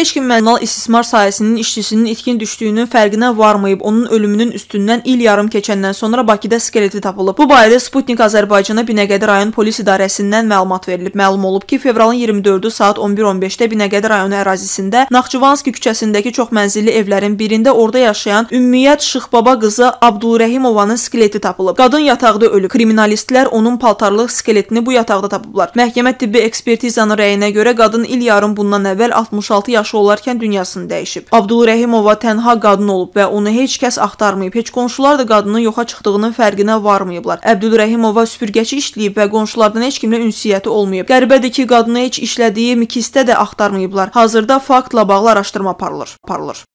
Heç kim kommunal istismar sahəsinin işçisinin itkin düşdüyünün fərqinə varmayıb. Onun ölümünün üstündən il yarım keçəndən sonra Bakıda skeleti tapılıb. Bu barədə Sputnik Azərbaycana Binəqədi rayon polis idarəsindən məlumat verilib. Məlum olub ki, fevralın 24-ü saat 11:15-də Binəqədi rayonu ərazisində Naxçıvanski küçəsindəki çoxmənzilli evlərin birində orada yaşayan Ümmiyyət Şıxbaba qızı Abdurrəhimovanın skeleti tapılıb. Qadın yataqda ölüb. Kriminalistlər onun paltarlıq skeletini bu yataqda tapıblar. Məhkəmə tibbi ekspertizanın rəyinə görə qadın il yarım bundan əvvəl 66 yaşı olarkən dünyasını dəyişib. Abdurrəhimova tənha qadın olub və onu heç kəs axtarmayıb. Heç qonşular da qadının yoxa çıxdığının fərqinə varmayıblar. Abdurrəhimova süpürgəçi işləyib və qonşulardan heç kimlə ünsiyyəti olmayıb. Qəribədir ki, qadını heç işlədiyi mikisdə də axtarmayıblar. Hazırda faktla bağlı araşdırma aparılır.